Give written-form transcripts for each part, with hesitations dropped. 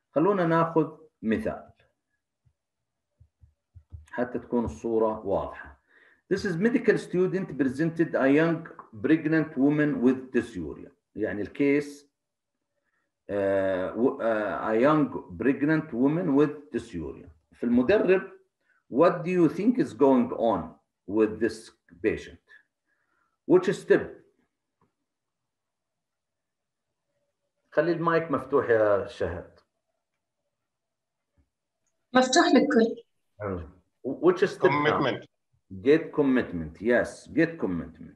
خلونا ناخذ مثال حتى تكون الصورة واضحة. This is medical student presented a young pregnant woman with dysuria. يعني الكيس a young pregnant woman with dysuria. في المدرب what do you think is going on with this patient? Which step? خلي المايك مفتوح يا شهد. مفتوح للكل. Which step? Commitment. Get commitment. Yes, get commitment.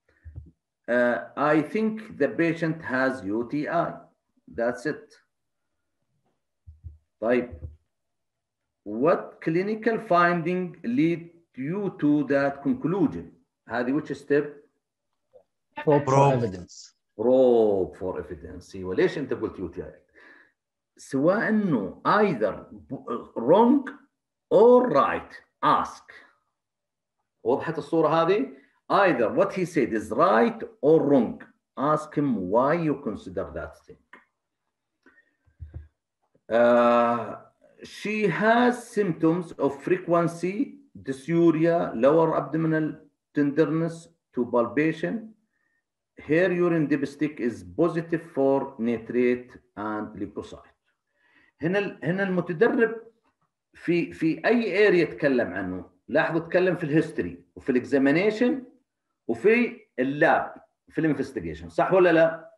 I think the patient has UTI. That's it. طيب. What clinical finding lead you to that conclusion? هذه which step? Probe for evidence. Probe for evidence. وليش أنت قلت UTI؟ سواء إنه either wrong or right. Ask. وضحت الصورة هذه؟ Either what he said is right or wrong. Ask him why you consider that thing. She has symptoms of frequency, dysuria, lower abdominal tenderness to palpation. Her urine dipstick is positive for nitrate and leukocyte. هنا المتدرب في اي اريا يتكلم عنه. لاحظوا تكلم في الهيستوري وفي الاكزامينيشن وفي اللاب في الانفستيجيشن، صح ولا لا؟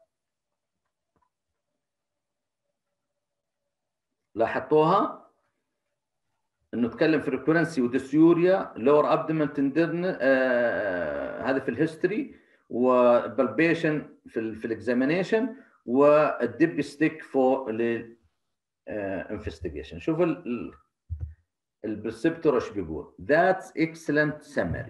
لاحظتوها؟ انه تكلم في ريكورنسي وديسيوريا لور ابدومن تندرن هذا في الهيستوري، وبالبيشن في الاكزامينيشن، والدب ستيك فور للانفستيجيشن. شوف البرسبتور ايش بيقول. That's excellent summary.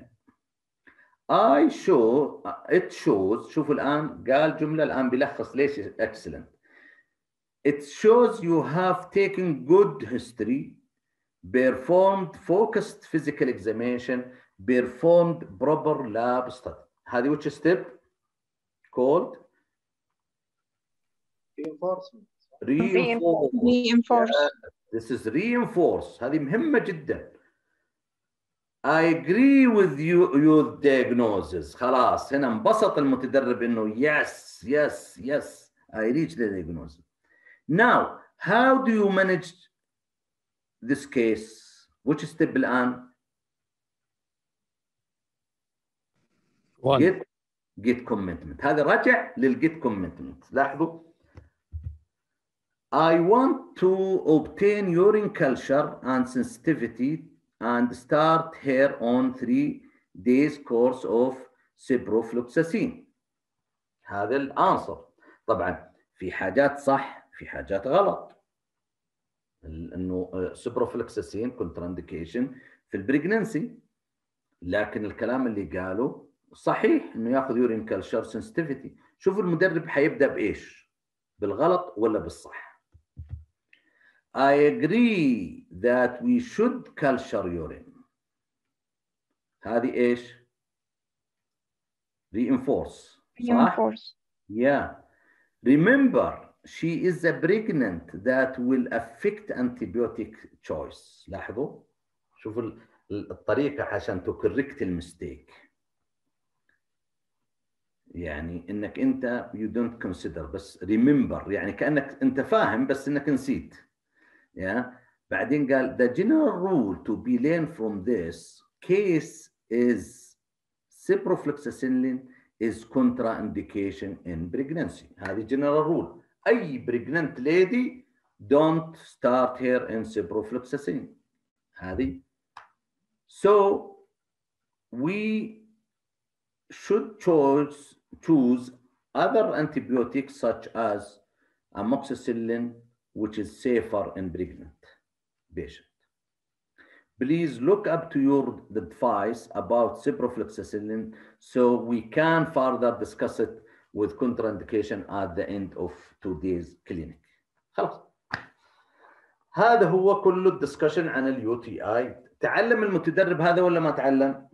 It shows. شوفوا الآن قال جملة الآن بيلخص ليش excellent. It shows you have taken good history, performed focused physical examination, performed proper lab study. هذه which step called? Reinforcement. Reinforce. This is reinforce. هذه مهمة جدا. I agree with your diagnosis. خلاص هنا انبسط المتدرب انه yes I reached the diagnosis. Now how do you manage this case? Which step الآن؟ get commitment. هذا رجع للget commitment. لاحظوا. I want to obtain urine culture and sensitivity and start her on 3 days course of ciprofloxacin. هذا الانسر. طبعا في حاجات صح في حاجات غلط. انه ciprofloxacin كونترانديكيشن في البريجننسي، لكن الكلام اللي قاله صحيح انه ياخذ يورين كلشر سنسيتيفيتي. شوفوا المدرب حيبدا بايش؟ بالغلط ولا بالصح؟ I agree that we should culture urine. هذه ايش؟ reinforce. صح؟ Yeah. Remember, she is a pregnant that will affect antibiotic choice. لاحظوا؟ شوفوا الطريقة عشان تكوركت المستيك. يعني انك انت you don't consider بس remember، يعني كأنك انت فاهم بس انك نسيت. Yeah. بعدين قال the general rule to be learned from this case is ciprofloxacin is contraindication in pregnancy. هذه general rule. أي pregnant lady don't start her in ciprofloxacin. هذه. So we should choose other antibiotics such as amoxicillin, which is safer in pregnant patient. Please look up to your advice about ciprofloxacin so we can further discuss it with contraindication at the end of today's clinic. خلاص. هذا هو كل الدسكشن عن اليو تي اي. تعلم المتدرب هذا ولا ما تعلم؟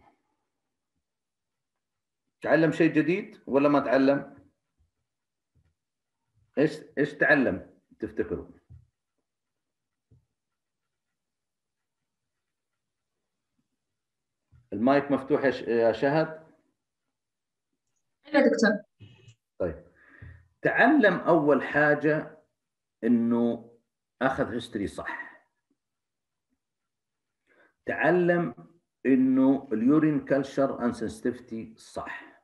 تعلم شيء جديد ولا ما تعلم؟ ايش تعلم تفتكروا؟ المايك مفتوح يا شهد؟ أيوة دكتور. طيب تعلم أول حاجة إنه أخذ هيستوري صح. تعلم إنه اليورين كلشر أند سنسيتيفيتي صح.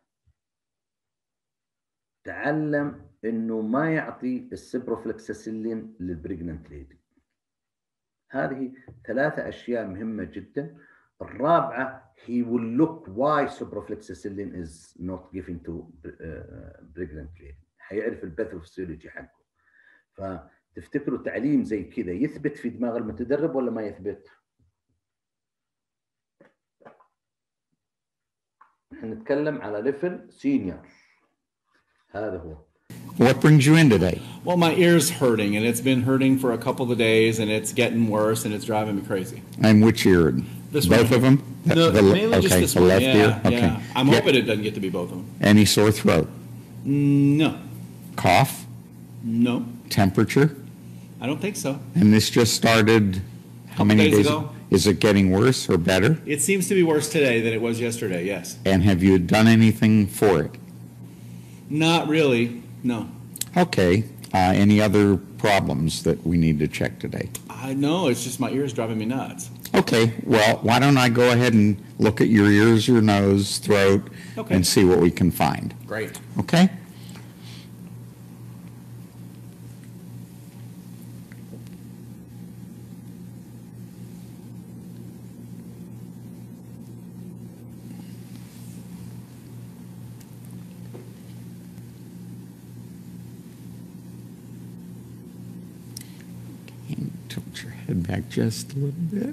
تعلم إنه ما يعطي السبروفلكساسيلين للبريجننت ليدي. هذه 3 أشياء مهمة جدا. الرابعة he will look why ciprofloxacillin is not given to pregnant lady. حيعرف الباثوفيسيولوجي حقه. فتفتكروا تعليم زي كذا يثبت في دماغ المتدرب ولا ما يثبت؟ نحن نتكلم على ليفل سينيور. هذا هو. What brings you in today? Well, my ear's hurting, and it's been hurting for a couple of days, and it's getting worse, and it's driving me crazy. And which ear? This both one. of them? No, mainly just okay, this the one. left Yeah, ear? Okay. yeah. I'm hoping it doesn't get to be both of them. Any sore throat? No. Cough? No. Temperature? I don't think so. And this just started how many days days ago. Is it getting worse or better? It seems to be worse today than it was yesterday, yes. And have you done anything for it? Not really, no. Okay. Any other problems that we need to check today? I know, it's just my ear's driving me nuts. Okay, well, why don't I go ahead and look at your ears, your nose, throat, Okay. and see what we can find. Great. Okay? Tilt your head back just a little bit.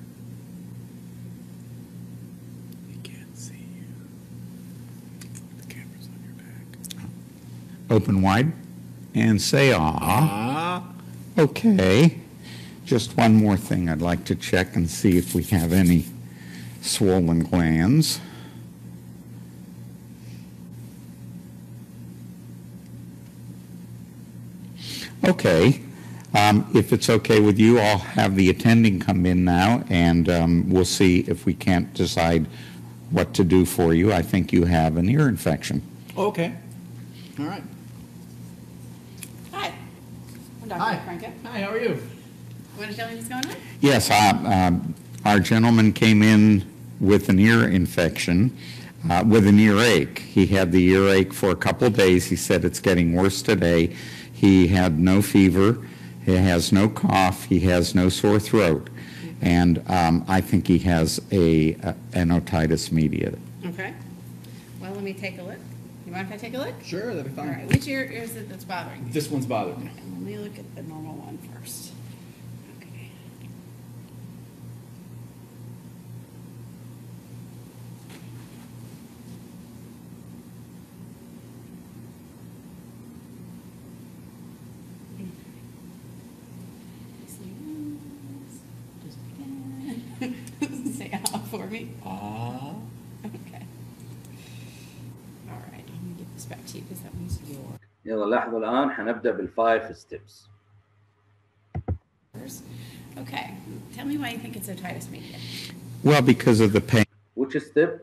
I can't see you. The camera's on your back. Open wide and say ah. Okay. Just one more thing I'd like to check and see if we have any swollen glands. Okay. If it's okay with you, I'll have the attending come in now, and we'll see if we can't decide what to do for you. I think you have an ear infection. Okay. All right. Hi, I'm Dr. Hi. Franca. Hi, how are you? Want to tell me what's going on? Yes, our gentleman came in with an ear infection, with an earache. He had the earache for a couple of days. He said it's getting worse today. He had no fever. He has no cough. He has no sore throat. And I think he has an otitis media. Okay. Well, let me take a look. You mind if I take a look? Sure, that'd be All fine. right. Which ear is it that's bothering you? This one's bothering me. Let me look at the normal one first. Okay. Say ah for me. Ah. Okay. All right. Let me get this back to you because that one's yours. يلا لاحظوا الآن حنبدأ بالفايف ستيبس. Okay. Tell me why you think it's otitis media. Well, because of the pain. Which step?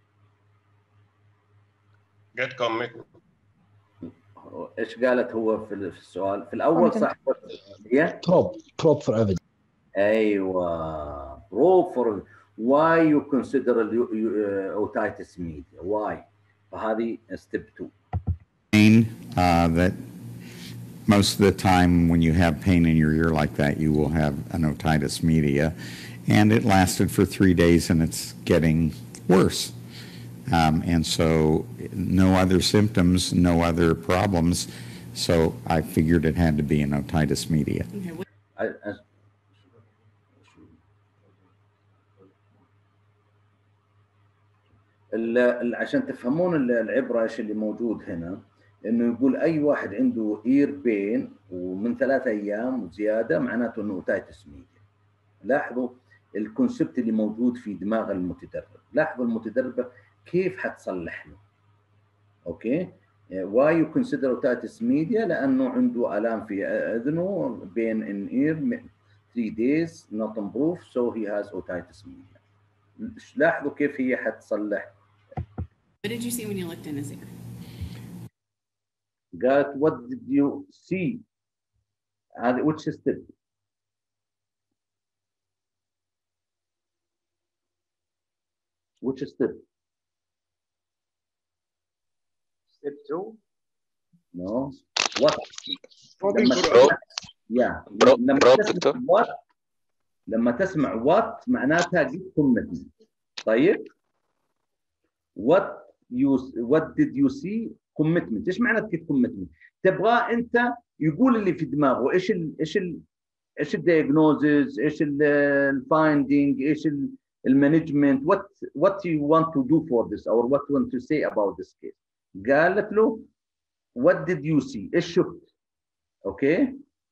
Get committed. ايش قالت هو في السؤال؟ في الأول صح هي؟ Probe for evidence. أيوة. Probe for why you consider otitis media. Why؟ فهذه step 2. Pain that most of the time when you have pain in your ear like that, you will have an otitis media. And it lasted for 3 days and it's getting worse. And so no other symptoms, no other problems. So I figured it had to be an otitis media. Okay. عشان تفهمون العبرة ايش اللي موجود هنا، انه يقول اي واحد عنده اير بين ومن 3 ايام وزياده معناته انه اوتايتس ميديا. لاحظوا الكونسبت اللي موجود في دماغ المتدرب، لاحظوا المتدربه كيف حتصلح له. اوكي؟ why you consider otitis media؟ لانه عنده الام في اذنه بين in ear 3 days not improved so he has otitis media. لاحظوا كيف هي حتصلح. What did you see when you looked in his ear? قالت what did you see. هذه which step. Which step? Step 2. No. What? يا لما تسمع what معناتها get commitment. طيب what did you see commitment. ايش معنى get commitment؟ تبغاه انت يقول اللي في دماغه ايش الدياجنوزز، ايش الفايندينج، ايش المانجمنت، what you want to do for this or what you want to say about this case. قالت له what did you see. ايش شفت؟ اوكي.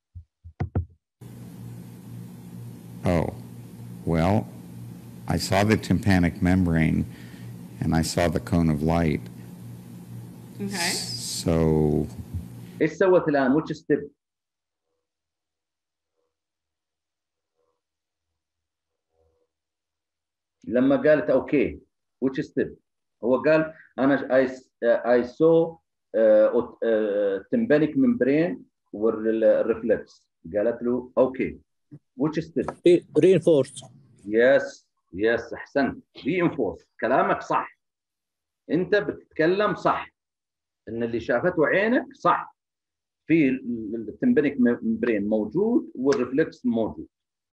Oh, well, I saw the tympanic membrane and I saw the cone of light. Okay. So, ايش سوت الان؟ which step؟ لما قالت اوكي which step؟ هو قال انا I saw tympanic membrane والرeflex. قالت له اوكي which step؟ reinforced. يس احسنت. reinforce. كلامك صح، انت بتتكلم صح، ان اللي شافته عينك صح. في التمبانيك ممبرين موجود والرفلكس موجود.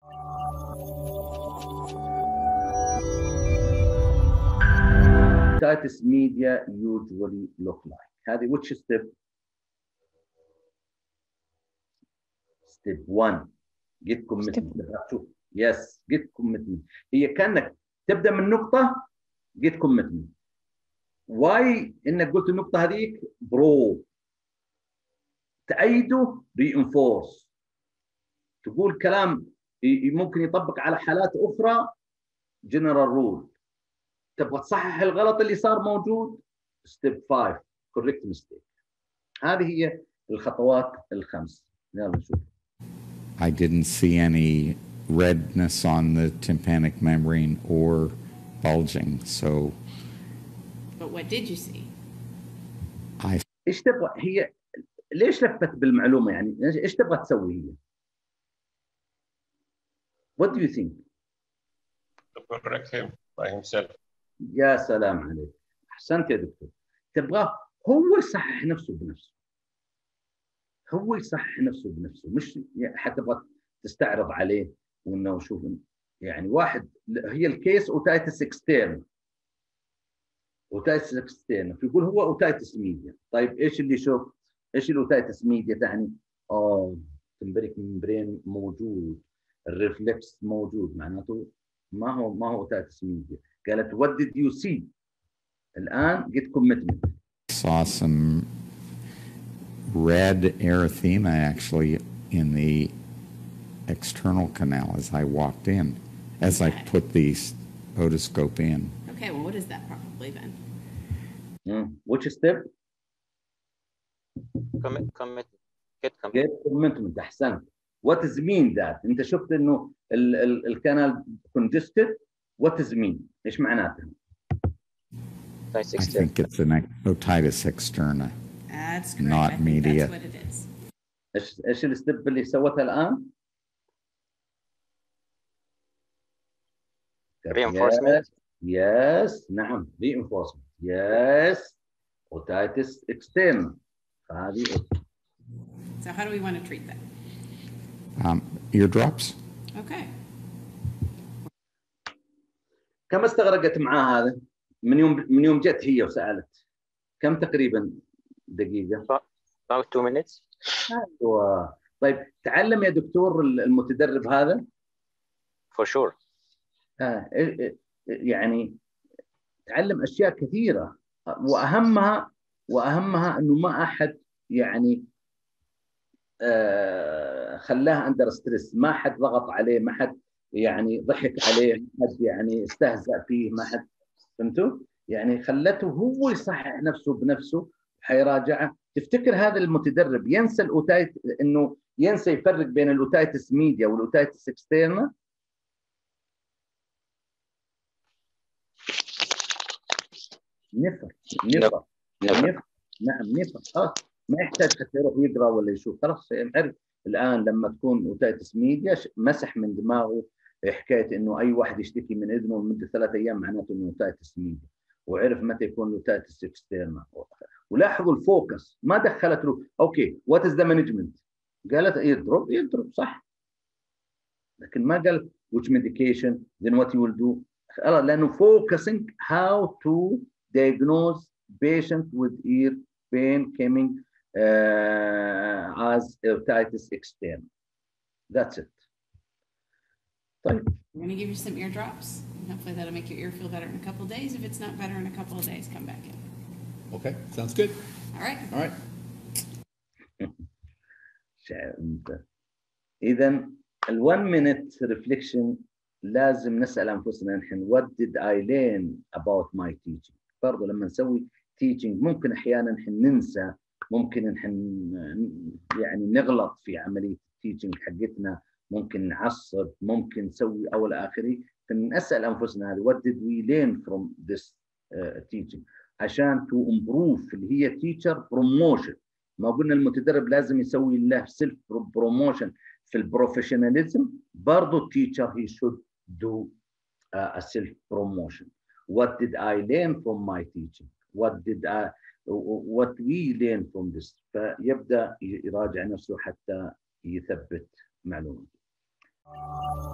otitis media usually look like. هذه which step؟ step 1 get commitment. شوف يس get commitment. هي كانك تبدا من نقطه get commitment. واي انك قلت النقطه هذيك برو تأيده reinforce. تقول كلام ممكن يطبق على حالات اخرى general rule. تبغى تصحح الغلط اللي صار موجود step 5 correct mistake. هذه هي الخطوات الخمس. يلا نشوف. I didn't see any redness on the tympanic membrane or bulging, so. But what did you see? ايش تبغى هي؟ ليش لفت بالمعلومه يعني؟ ايش تبغى تسوي هي؟ What do you think? To correct him by himself. يا سلام عليك، احسنت يا دكتور. تبغاه هو يصحح نفسه بنفسه. هو يصحح نفسه بنفسه، مش حتبغى تستعرض عليه وانه شوف يعني واحد. هي الكيس اوتايتس اكسترن. اوتايتس اكسترن فيقول هو اوتايتس ميديا. طيب ايش اللي شفت؟ ايش الاوتايتس ميديا تعني؟ تمبريك ممبرين موجود، الريفلكس موجود، معناته ما هو اوتايتس ميديا. قالت what did you see؟ الان get commitment. Saw some red erythema actually in the external canal as I walked in, as I put the otoscope in. Okay, well, what is that probably then? Which step؟ Get commitment. أحسنت. What does mean that؟ أنت شفت إنه الكانال congested. What does mean؟ إيش معناته؟ I think it's an otitis externa. That's correct. Not I think media. that's what it is. إيش الستيب اللي سوتها الآن؟ Reinforcement. Yes. نعم. Reinforcement. Yes. Otitis externa. هذه. So how do we want to treat that? Eardrops. Okay. كم استغرقت معاه هذا؟ من يوم جت هي وسألت. كم تقريبا دقيقة؟ About 2 minutes. أيوة. طيب تعلم يا دكتور المتدرب هذا؟ For sure. يعني تعلم أشياء كثيرة، وأهمها إنه ما أحد يعني خلاه أندر ستريس، ما حد ضغط عليه، ما حد يعني ضحك عليه، ما حد يعني استهزأ فيه، ما حد. فهمتوا؟ يعني خلته هو يصحح نفسه بنفسه، حيراجعه. تفتكر هذا المتدرب ينسى الأوتايت، إنه ينسى يفرق بين الأوتايتس ميديا والأوتايتس اكسترنا؟ نفر. نعم نفر. ما يحتاج حتى يروح يقرا ولا يشوف، خلاص يعرف. الان لما تكون اوتايتس ميديا مسح من دماغه حكايه انه اي واحد يشتكي من اذنه لمده 3 ايام معناته انه اوتايتس ميديا، وعرف متى يكون اوتايتس اكسترنال. ولاحظوا الفوكس ما دخلت له اوكي وات از ذا مانجمنت، قالت يضرب صح، لكن ما قال which medication then what you will do، لانه focusing how to diagnose patient with ear pain coming as otitis externa. That's it. طيب. We're going to give you some ear drops, and hopefully that'll make your ear feel better in a couple of days. If it's not better in a couple of days, come back in. Okay, sounds good. All right. All right. إذا ال1 minute reflection لازم نسأل أنفسنا نحن what did I learn about my teaching. برضو لما نسوي teaching ممكن أحيانا نحن ننسى، ممكن نحن يعني نغلط في عملية teaching حقتنا، ممكن نعصب، ممكن نسوي أو الآخري. فنسأل أنفسنا هذه what did we learn from this teaching عشان to improve اللي هي teacher promotion. ما قلنا المتدرب لازم يسوي له self promotion في البروفيشناليزم، برضو teacher he should do a self promotion. What did I learn from my teaching? What we learn from this. فيبدأ يراجع نفسه حتى يثبت معلومات.